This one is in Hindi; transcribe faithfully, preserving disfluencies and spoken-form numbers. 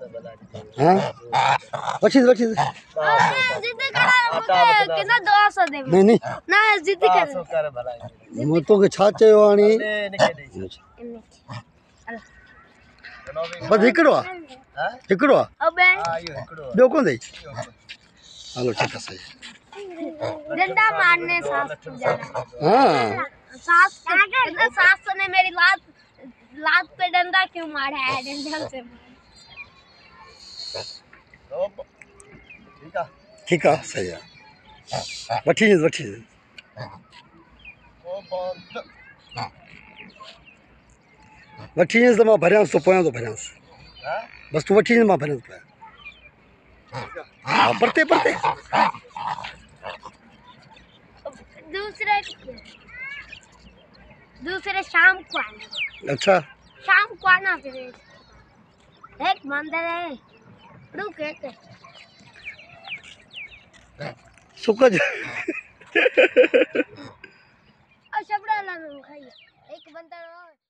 हां वठी वठी जिद कर किना दो सौ दे नहीं नहीं ना जिद कर मो तो के छा चयो आणी बस हिकड़ो हां हिकड़ो अबे हां यो हिकड़ो ॿियो कोन अथई हलो ठीक है सही डंडा मारने सास को जाना हां सास ना सास ने मेरी लात लात पे डंडा क्यों मारा है डंडा से ठीक है ठीक है सही है वठी वठी वठी तो मां भरियांसि तो पोयां तो भरियांसि बस तू वठी मां भरियांसि पोयां हाँ परते परते दूसरे दूसरे शाम को आना अच्छा शाम को आना फिर एक मंदिर है रुक एक सुकज अच्छा बड़ा ला खाइए एक बंदा